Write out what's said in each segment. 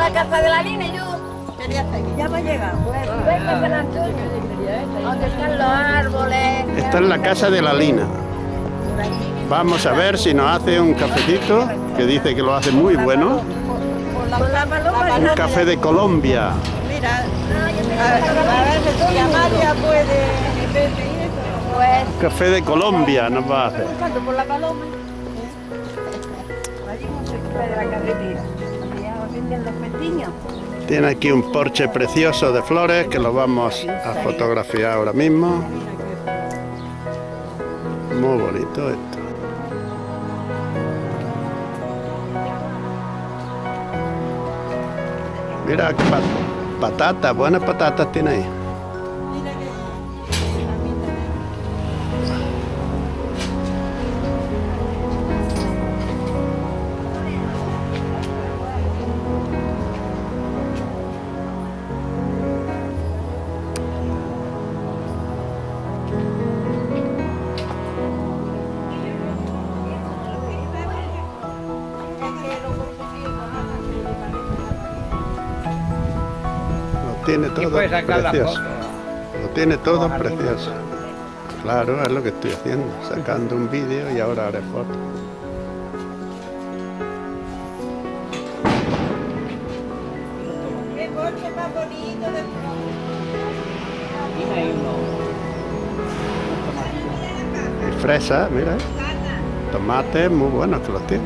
la casa de la Lina y yo quería estar aquí. Ya va a llegar. Pues venga a San Antonio. ¿Dónde están los árboles? Esta es la casa de la Lina. Vamos a ver si nos hace un cafecito, que dice que lo hace muy bueno. Un café de Colombia. Mira, a ver si Amalia puede... Pues... Un café de Colombia nos va a hacer. Buscando por la paloma. Allí no se quita de la carretera. Ya venden los pestiños. Tiene aquí un porche precioso de flores que lo vamos a fotografiar ahora mismo. Muy bonito esto. Mira, patatas, buenas patatas tiene ahí. Tiene todo precioso. Lo tiene todo precioso. Claro, es lo que estoy haciendo, sacando un vídeo y ahora haré fotos. ¡Qué coche más bonito de Y fresa, mira. Tomates muy buenos que los tiene.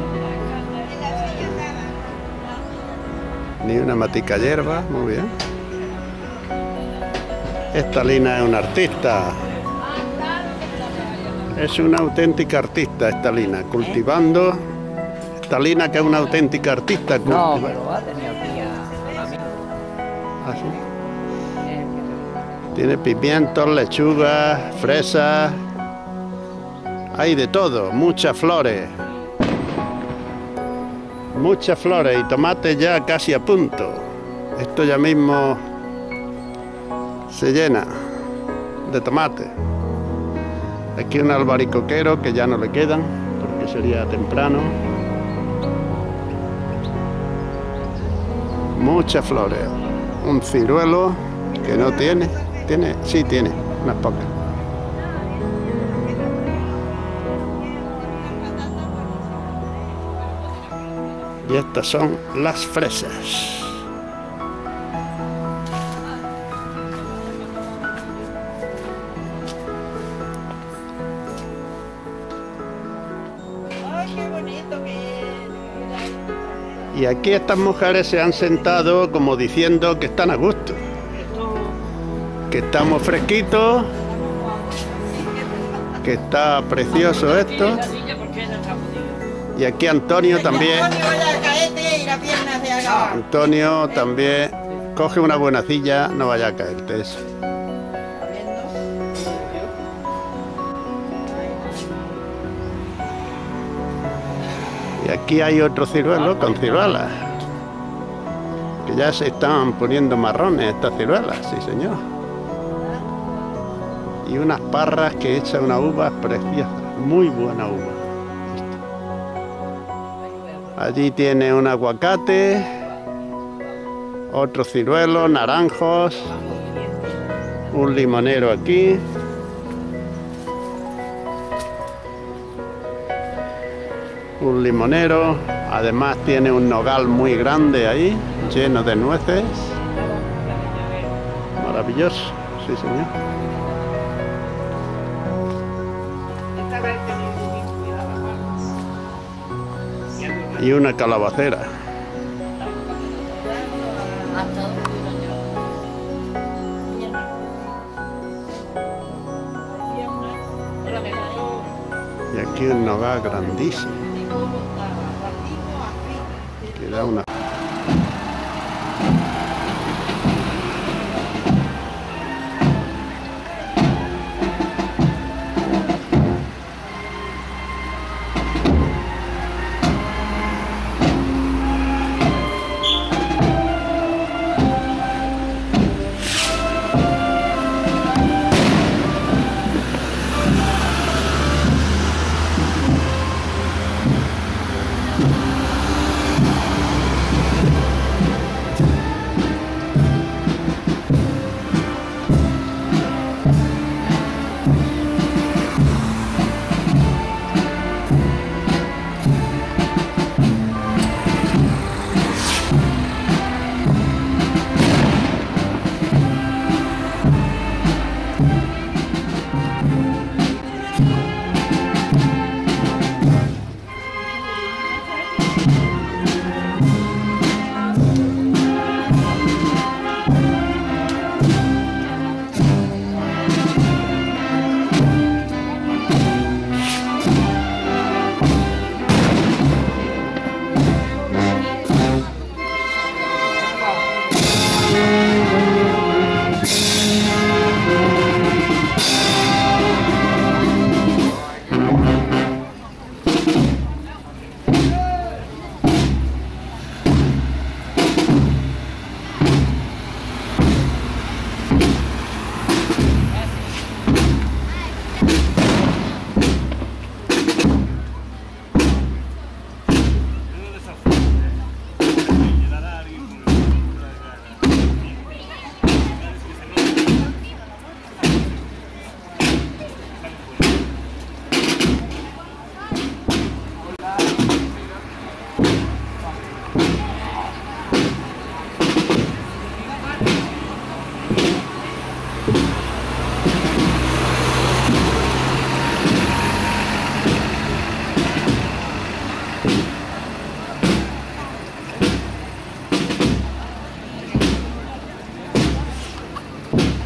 Ni una matica hierba, muy bien. Esta Lina es una artista. Es una auténtica artista esta Lina, cultivando. Esta Lina que es una auténtica artista. No, pero ha tenido aquí ¿Ah, sí? Tiene pimientos, lechugas, fresas. Hay de todo, muchas flores. Muchas flores y tomates ya casi a punto. Esto ya mismo se llena de tomate. Aquí un albaricoquero que ya no le quedan porque sería temprano. Muchas flores. Un ciruelo que no tiene. Sí tiene, unas pocas. Y estas son las fresas. Y aquí estas mujeres se han sentado como diciendo que están a gusto, que estamos fresquitos, que está precioso esto. Y aquí Antonio también. Antonio también coge una buena silla, no vaya a caerte eso. Y aquí hay otro ciruelo con ciruelas, que ya se están poniendo marrones estas ciruelas, sí señor. Y unas parras que echan una uva preciosa, muy buena uva. Allí tiene un aguacate, otro ciruelo, naranjos, un limonero aquí. Un limonero, además tiene un nogal muy grande ahí, lleno de nueces. Maravilloso, sí señor. Y una calabacera. Y aquí un nogal grandísimo. Que da una... Gracias.